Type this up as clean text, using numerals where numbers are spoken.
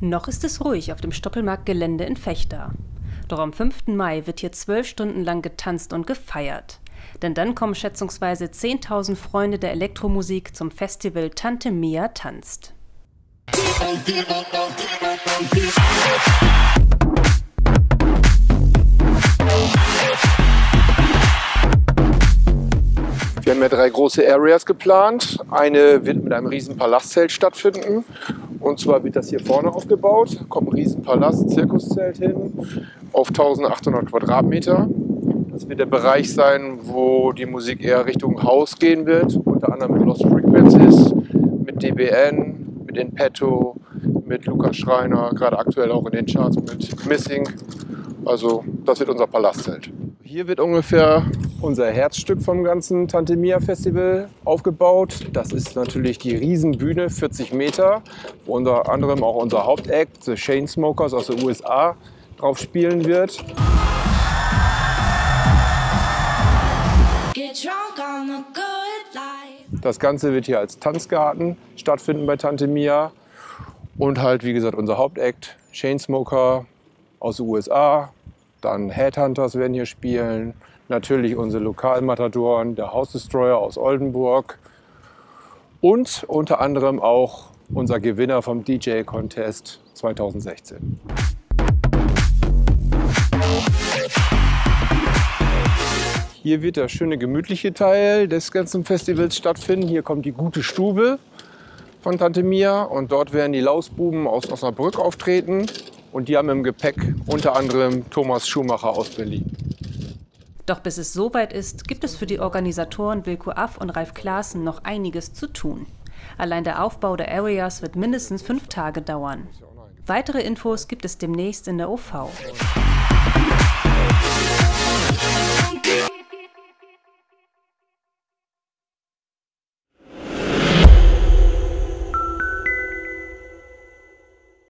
Noch ist es ruhig auf dem Stoppelmarktgelände in Vechta. Doch am 5. Mai wird hier 12 Stunden lang getanzt und gefeiert. Denn dann kommen schätzungsweise 10.000 Freunde der Elektromusik zum Festival Tante Mia tanzt. Wir haben ja 3 große Areas geplant. Eine wird mit einem riesen Palastzelt stattfinden. Und zwar wird das hier vorne aufgebaut. Da kommt ein riesen Palast, Zirkuszelt hin, auf 1800 Quadratmeter. Das wird der Bereich sein, wo die Musik eher Richtung House gehen wird. Unter anderem mit Lost Frequencies, mit DBN, mit In Petto, mit Lukas Schreiner, gerade aktuell auch in den Charts mit Missing. Also das wird unser Palastzelt. Hier wird ungefähr unser Herzstück vom ganzen Tante Mia Festival aufgebaut. Das ist natürlich die Riesenbühne, 40 Meter, wo unter anderem auch unser Hauptact, The Chainsmokers aus den USA, drauf spielen wird. Das Ganze wird hier als Tanzgarten stattfinden bei Tante Mia. Und halt, wie gesagt, unser Hauptact, Chainsmoker aus den USA. Dann Headhunters werden hier spielen. Natürlich unsere Lokalmatadoren, der House Destroyer aus Oldenburg. Und unter anderem auch unser Gewinner vom DJ Contest 2016. Hier wird der schöne gemütliche Teil des ganzen Festivals stattfinden. Hier kommt die gute Stube von Tante Mia und dort werden die Lausbuben aus Osnabrück auftreten. Und die haben im Gepäck unter anderem Thomas Schumacher aus Berlin. Doch bis es soweit ist, gibt es für die Organisatoren Wilko Aff und Ralf Klaassen noch einiges zu tun. Allein der Aufbau der Areas wird mindestens 5 Tage dauern. Weitere Infos gibt es demnächst in der OV.